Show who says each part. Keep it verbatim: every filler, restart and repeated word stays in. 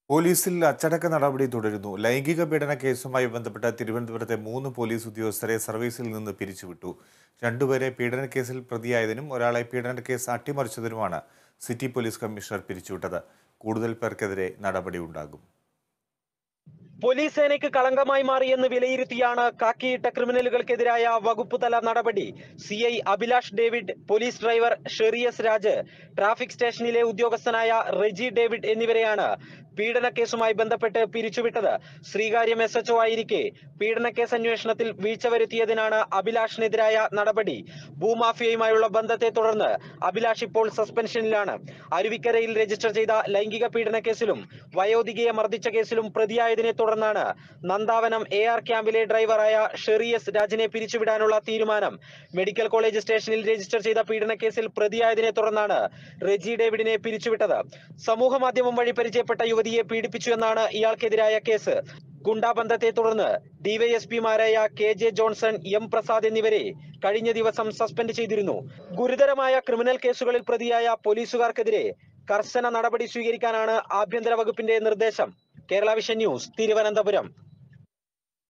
Speaker 1: പോലീസിൽ അച്ചടക്ക നടപടി തുടരുന്നു. ലൈംഗിക പീഡന കേസുമായി ബന്ധപ്പെട്ട തിരുവനന്തപുരത്തെ മൂന്ന് പോലീസ് ഉദ്യോഗസ്ഥരെ സർവീസിൽ നിന്ന് പിരിച്ചുവിട്ടു. രണ്ടുപേരെ പീഡനക്കേസിൽ പ്രതിയായതിനും ഒരാളെ പീഡനക്കേസ് അട്ടിമറിച്ചതിനുമാണ് സിറ്റി പോലീസ് കമ്മീഷണർ പിരിച്ചുവിട്ടത്. കൂടുതൽ പേർക്കെതിരെ നടപടിയുണ്ടാകും.
Speaker 2: പോലീസ് സേനയ്ക്ക് കളങ്കമായി മാറിയെന്ന് വിലയിരുത്തിയാണ് കാക്കിയിട്ട ക്രിമിനലുകൾക്കെതിരായ വകുപ്പ് തല നടപടി. C I Abhilash David, police driver ഷെറിയസ് രാജ്, ട്രാഫിക് സ്റ്റേഷനിലെ ഉദ്യോഗസ്ഥനായ റെജി ഡേവിഡ് എന്നിവരെയാണ് പീഡനക്കേസുമായി ബന്ധപ്പെട്ട് പിരിച്ചുവിട്ടത്. ശ്രീകാര്യം എസ് എച്ച് ഒ ആയിരിക്കെ പീഡനക്കേസ് അന്വേഷണത്തിൽ വീഴ്ച വരുത്തിയതിനാണ് അഭിലാഷിനെതിരായ നടപടി. ഭൂമാഫിയയുമായുള്ള ബന്ധത്തെ തുടർന്ന് അഭിലാഷ് ഇപ്പോൾ സസ്പെൻഷനിലാണ്. അരുവിക്കരയിൽ രജിസ്റ്റർ ചെയ്ത ലൈംഗിക പീഡന കേസിലും വയോധികയെ മർദ്ദിച്ച കേസിലും പ്രതിയായതിനെ തുടർന്നാണ് നന്ദാവനം എ ആർ ക്യാമ്പിലെ ഡ്രൈവറായ ഷെറിയസ് രാജിനെ പിരിച്ചുവിടാനുള്ള തീരുമാനം. മെഡിക്കൽ കോളേജ് സ്റ്റേഷനിൽ രജിസ്റ്റർ ചെയ്ത പീഡനക്കേസിൽ പ്രതിയായതിനെ തുടർന്നാണ് റെജി ഡേവിഡിനെ പിരിച്ചുവിട്ടത്. സമൂഹ മാധ്യമം വഴി പരിചയപ്പെട്ട യുവതിയെ പീഡിപ്പിച്ചു എന്നാണ് ഇയാൾക്കെതിരായ കേസ്. ഗുണ്ടാബന്ധത്തെ തുടർന്ന് ഡിവൈഎസ്പിമാരായ K J Johnson, M Prasad എന്നിവരെ കഴിഞ്ഞ ദിവസം സസ്പെൻഡ് ചെയ്തിരുന്നു. ഗുരുതരമായ ക്രിമിനൽ കേസുകളിൽ പ്രതിയായ പോലീസുകാർക്കെതിരെ കർശന നടപടി സ്വീകരിക്കാനാണ് ആഭ്യന്തര വകുപ്പിന്റെ നിർദ്ദേശം. Kerala Vision News, Thiruvananthapuram.